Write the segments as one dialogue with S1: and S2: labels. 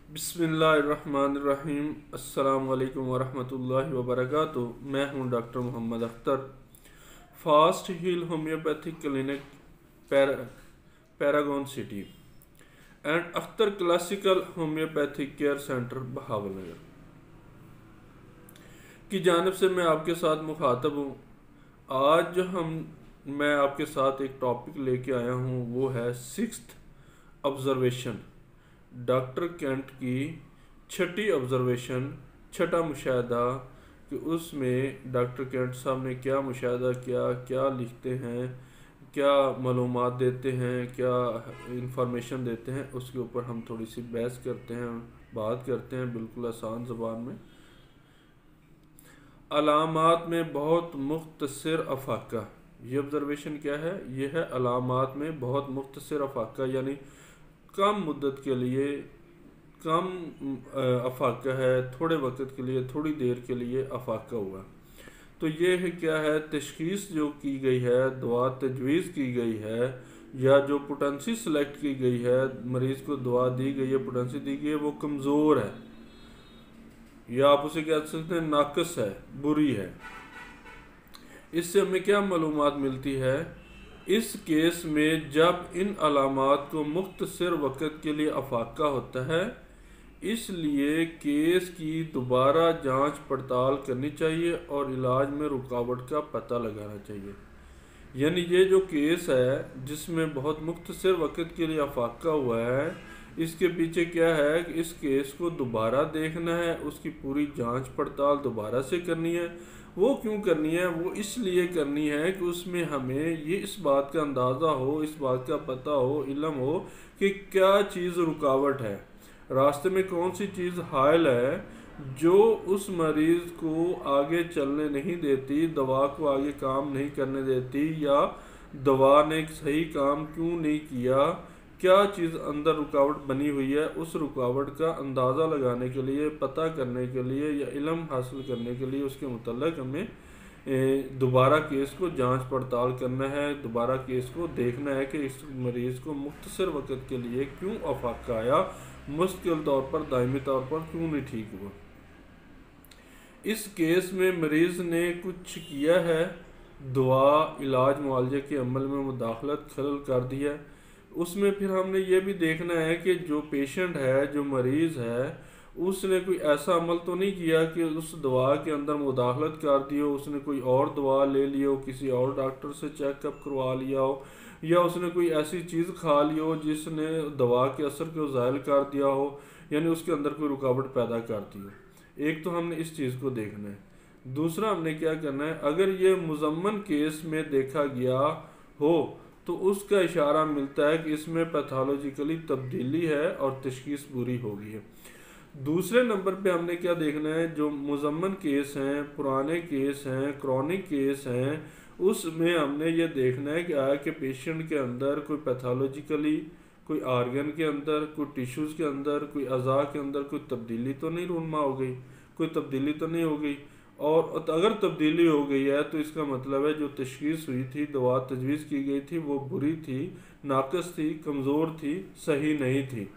S1: बिस्मिल्लाहिर्रहमानिर्रहीम। अस्सलामु अलैकुम वरहमतुल्लाहि वबरकातुहू। मैं हूं doctor Mohammad Akhtar, fast heal homeopathic clinic, Paragon City and Akhtar classical homeopathic care centre Bahawalnagar की जानिब से मैं आपके साथ मुखातब हूँ। आज जो मैं आपके साथ एक टॉपिक लेके आया हूँ वो है सिक्स्थ ऑब्जर्वेशन, डॉक्टर कैंट की छठी ऑब्जर्वेशन, छठा मुशाहदा कि उसमें डॉक्टर कैंट साहब ने क्या मुशाहदा किया, क्या लिखते हैं, क्या मालूमात देते हैं, क्या इंफॉर्मेशन देते हैं, उसके ऊपर हम थोड़ी सी बहस करते हैं, बात करते हैं बिल्कुल आसान ज़बान में। अलामात में बहुत मुख्तसर अफाका, ये ऑब्जर्वेशन क्या है? ये है अलामात में बहुत मुख्तसर अफाका, यानी कम मुद्दत के लिए कम अफाका है, थोड़े वक्त के लिए, थोड़ी देर के लिए अफाका हुआ। तो ये है क्या है, तशखीस जो की गई है, दवा तजवीज़ की गई है, या जो पोटेंसी सेलेक्ट की गई है, मरीज़ को दवा दी गई है, पोटेंसी दी गई है, वो कमज़ोर है, या आप उसे कह सकते हैं नाकस है, बुरी है। इससे हमें क्या मालूमात मिलती है? इस केस में जब इन अलामात को मुख्तसर वक़्त के लिए अफाका होता है, इसलिए केस की दोबारा जांच पड़ताल करनी चाहिए और इलाज में रुकावट का पता लगाना चाहिए। यानी ये जो केस है जिसमें बहुत मुख्तसर वक़्त के लिए अफाका हुआ है, इसके पीछे क्या है कि इस केस को दोबारा देखना है, उसकी पूरी जांच पड़ताल दोबारा से करनी है। वो क्यों करनी है? वो इसलिए करनी है कि उसमें हमें ये इस बात का अंदाज़ा हो, इस बात का पता हो, इल्म हो कि क्या चीज़ रुकावट है, रास्ते में कौन सी चीज़ हायल है जो उस मरीज़ को आगे चलने नहीं देती, दवा को आगे काम नहीं करने देती, या दवा ने सही काम क्यों नहीं किया, क्या चीज़ अंदर रुकावट बनी हुई है। उस रुकावट का अंदाज़ा लगाने के लिए, पता करने के लिए या इल्म हासिल करने के लिए उसके मुतल्लिक़ हमें दोबारा केस को जांच पड़ताल करना है, दोबारा केस को देखना है कि इस मरीज़ को मुख्तसर वक़्त के लिए क्यों अफाका आया, मुश्किल तौर पर, दायमी तौर पर क्यों नहीं ठीक हुआ। इस केस में मरीज़ ने कुछ किया है, दवा, इलाज, मुआलजे के अमल में मुदाखलत, खलल कर दिया है। उसमें फिर हमने ये भी देखना है कि जो पेशेंट है, जो मरीज़ है, उसने कोई ऐसा अमल तो नहीं किया कि उस दवा के अंदर मुदाखलत कर दी हो, उसने कोई और दवा ले ली हो, किसी और डॉक्टर से चेकअप करवा लिया हो, या उसने कोई ऐसी चीज़ खा ली हो जिसने दवा के असर को ज़ायल कर दिया हो, यानी उसके अंदर कोई रुकावट पैदा कर दी हो। एक तो हमने इस चीज़ को देखना है। दूसरा हमने क्या करना है, अगर ये मुज़म्मन केस में देखा गया हो तो उसका इशारा मिलता है कि इसमें पैथोलॉजिकली तब्दीली है और तशखीस बुरी हो गई है। दूसरे नंबर पे हमने क्या देखना है, जो मुज़म्मन केस हैं, पुराने केस हैं, क्रॉनिक केस हैं, उसमें हमने ये देखना है कि आया कि पेशेंट के अंदर कोई पैथोलॉजिकली, कोई आर्गन के अंदर, कोई टिश्यूज़ के अंदर, कोई अज़ा के अंदर कोई तब्दीली तो नहीं रूनमा हो गई, कोई तब्दीली तो नहीं हो गई। और अगर तब्दीली हो गई है तो इसका मतलब है जो तशखीस हुई थी, दवा तजवीज़ की गई थी, वो बुरी थी, नाकस थी, कमज़ोर थी, सही नहीं थी।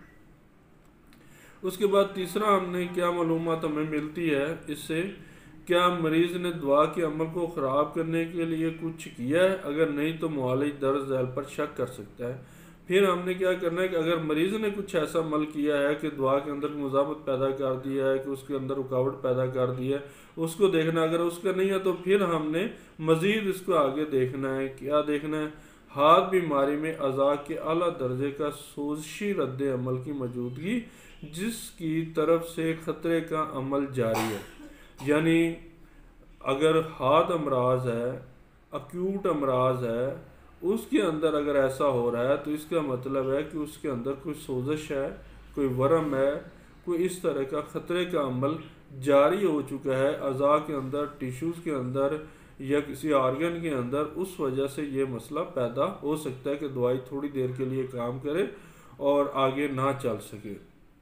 S1: उसके बाद तीसरा हमने क्या मालूमात हमें मिलती है इससे, क्या मरीज़ ने दवा के अमल को ख़राब करने के लिए कुछ किया है? अगर नहीं तो मुआलिज दर्ज झैल पर शक कर सकता है। फिर हमने क्या करना है कि अगर मरीज़ ने कुछ ऐसा अमल किया है कि दवा के अंदर मुज़ामत पैदा कर दिया है, कि उसके अंदर रुकावट पैदा कर दी है, उसको देखना। अगर उसका नहीं है तो फिर हमने मज़ीद इसको आगे देखना है। क्या देखना है? हाथ बीमारी में अज़ा के आला दर्जे का सोजिशी रद्द अमल की मौजूदगी जिसकी तरफ से ख़तरे का अमल जारी है। यानी अगर हाथ अमराज है, अक्यूट अमराज है, उसके अंदर अगर ऐसा हो रहा है तो इसका मतलब है कि उसके अंदर कोई सोजिश है, कोई वरम है, कोई इस तरह का ख़तरे का अमल जारी हो चुका है अज़ा के अंदर, टिश्यूज़ के अंदर, या किसी आर्गन के अंदर। उस वजह से ये मसला पैदा हो सकता है कि दवाई थोड़ी देर के लिए काम करे और आगे ना चल सके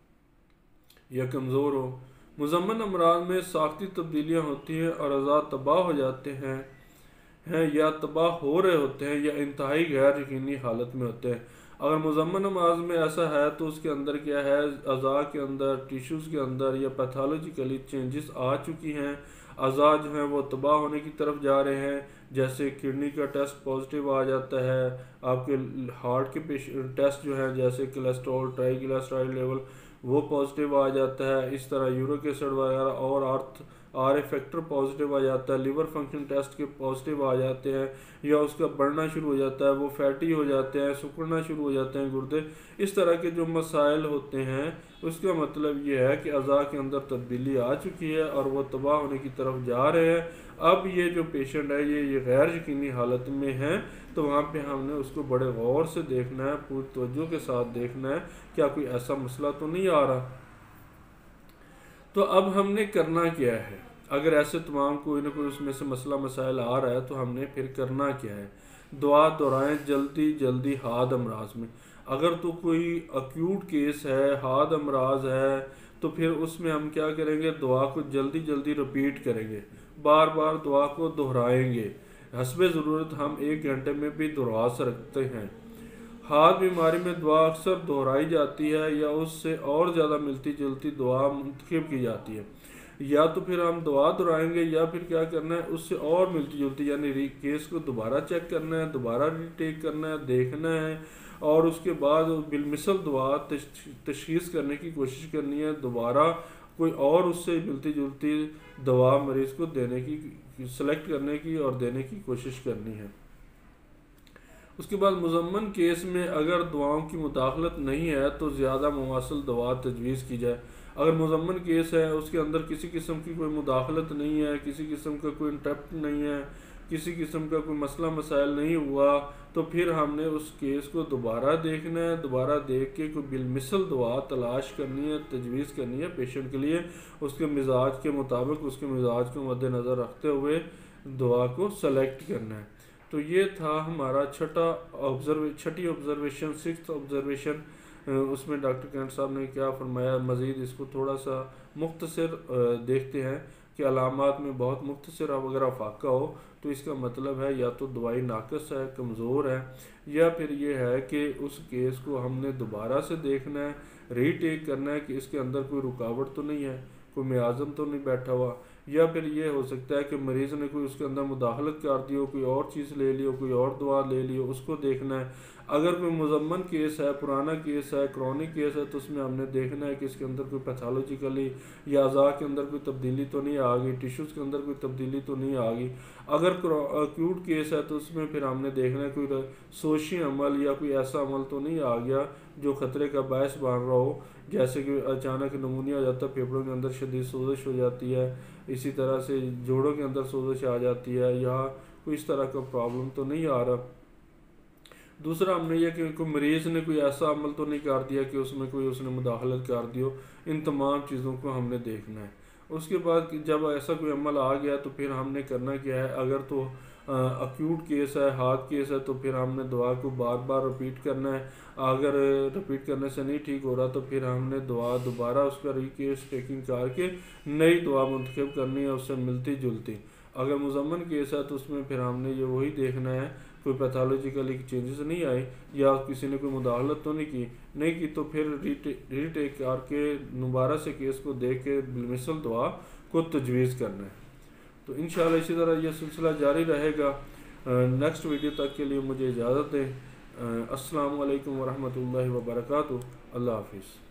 S1: या कमज़ोर हो। मुज़म्मन अमराज में साख्ती तब्दीलियाँ होती हैं और अज़ा तबाह हो जाते हैं या तबाह हो रहे होते हैं या इंतहाई गैर यकीनी हालत में होते हैं। अगर मुज़म्मन नमाज में ऐसा है तो उसके अंदर क्या है, अज़ा के अंदर, टिश्यूज़ के अंदर या पैथोलॉजिकली चेंजेस आ चुकी हैं, अज़ा जो हैं वो तबाह होने की तरफ जा रहे हैं। जैसे किडनी का टेस्ट पॉजिटिव आ जाता है, आपके हार्ट के टेस्ट जो है जैसे कोलेस्ट्रॉल, ट्राइग्लिसराइड लेवल वो पॉजिटिव आ जाता है। इस तरह यूरिक एसिड वगैरह और आर फैक्टर पॉजिटिव आ जाता है, लिवर फंक्शन टेस्ट के पॉजिटिव आ जाते हैं, या उसका बढ़ना शुरू हो जाता है, वो फैटी हो जाते हैं, सिकुड़ना शुरू हो जाते हैं गुर्दे। इस तरह के जो मसाइल होते हैं उसका मतलब ये है कि अज़ा के अंदर तब्दीली आ चुकी है और वो तबाह होने की तरफ जा रहे हैं। अब ये जो पेशेंट है ये गैर यकीनी हालत में है, तो वहाँ पे हमने उसको बड़े गौर से देखना है, पूरी तवज्जो के साथ देखना है, क्या कोई ऐसा मसला तो नहीं आ रहा। तो अब हमने करना क्या है, अगर ऐसे तमाम कोई ना कोई उसमें से मसला मसाइल आ रहा है तो हमने फिर करना क्या है। दुआ दोहराएं जल्दी जल्दी हाद अमराज में। अगर तो कोई अक्यूट केस है, हाद अमराज है, तो फिर उसमें हम क्या करेंगे, दुआ को जल्दी जल्दी रिपीट करेंगे, बार बार दुआ को दोहराएंगे। हस्बे ज़रूरत हम 1 घंटे में भी दोहरा सकते हैं। हाथ बीमारी में दुआ अक्सर दोहराई जाती है या उससे और ज़्यादा मिलती जुलती दुआ मुंतखब की जाती है। या तो फिर हम दुआ दोहराएंगे या फिर क्या करना है, उससे और मिलती जुलती यानी केस को दोबारा चेक करना है, दोबारा रीटेक करना है, देखना है, और उसके बाद बिलमिसल दुआ तशखीस करने की कोशिश करनी है, दोबारा कोई और उससे मिलती जुलती दवा मरीज़ को देने की, सेलेक्ट करने की और देने की कोशिश करनी है। उसके बाद मुज़म्मन केस में अगर दुआओं की मुदाखलत नहीं है तो ज़्यादा मुवासल दवा तजवीज़ की जाए। अगर मुज़म्मन केस है उसके अंदर किसी किस्म की कोई मुदाखलत नहीं है, किसी किस्म का कोई इंटरप्ट नहीं है, किसी किस्म का कोई मसला मसाइल नहीं हुआ, तो फिर हमने उस केस को दोबारा देखना है, दोबारा देख के कोई बिलमिसल दुआ तलाश करनी है, तजवीज़ करनी है पेशेंट के लिए, उसके मिजाज के मुताबिक, उसके मिजाज को मद्देनज़र रखते हुए दुआ को सेलेक्ट करना है। तो ये था हमारा छठी ऑब्जर्वेशन, 6th ऑब्जर्वेशन। उसमें डॉक्टर कैंट साहब ने क्या फरमाया, मज़ीद इसको थोड़ा सा मुख्तसर देखते हैं कि अलामात में बहुत मुख्तसर अगर अफाका हो तो इसका मतलब है या तो दवाई नाकस है, कमज़ोर है, या फिर ये है कि उस केस को हमने दोबारा से देखना है, रीटेक करना है कि इसके अंदर कोई रुकावट तो नहीं है, कोई मियाज़म तो नहीं बैठा हुआ, या फिर ये हो सकता है कि मरीज़ ने कोई उसके अंदर मुदाखलत कर दी हो, कोई और चीज़ ले ली हो, कोई और दवा ले ली हो, उसको देखना है। अगर कोई मुज़म्मन केस है, पुराना केस है, क्रॉनिक केस है, तो उसमें हमने देखना है कि इसके अंदर कोई पैथोलॉजिकली या अज़ा के अंदर कोई तब्दीली तो नहीं आ गई, टिश्यूज़ के अंदर कोई तब्दीली तो नहीं आ गई। अगर अक्यूट केस है तो उसमें फिर हमने देखना है कोई सोशी अमल या कोई ऐसा अमल तो नहीं आ गया जो ख़तरे का बायस बन रहा हो, जैसे कि अचानक नमूनिया आ जाता है, फेफड़ों के अंदर शदीद सोजिश हो जाती है, इसी तरह से जोड़ों के अंदर सोजिश आ जाती है, या कोई इस तरह का प्रॉब्लम तो नहीं आ रहा। दूसरा हमने यह कि कोई मरीज़ ने कोई ऐसा अमल तो नहीं कर दिया कि उसमें कोई उसने मुदाखलत कर दी हो। इन तमाम चीज़ों को हमने देखना है। उसके बाद जब ऐसा कोई अमल आ गया तो फिर हमने करना क्या है, अगर तो अक्यूट केस है, हार्ट केस है, तो फिर हमने दुआ को बार बार रिपीट करना है। अगर रिपीट करने से नहीं ठीक हो रहा तो फिर हमने दुआ दोबारा उसका रीकेस टेकिंग करके नई दुआ मुंतखब करनी है उससे मिलती जुलती। अगर मुज़म्मन केस है तो उसमें फिर हमने ये वही देखना है कोई पैथोलॉजिकली चेंजेस नहीं आए या किसी ने कोई मुदाखलत तो नहीं की तो फिर रीटेक करके दोबारा से केस को देख के बिलमिसल दुआ को तजवीज़ करना है। तो इंशाल्लाह इसी तरह यह सिलसिला जारी रहेगा। नेक्स्ट वीडियो तक के लिए मुझे इजाज़त दें। अस्सलामु अलैकुम वरहमतुल्लाहि वबरकातुहू। अल्लाह हाफिज़।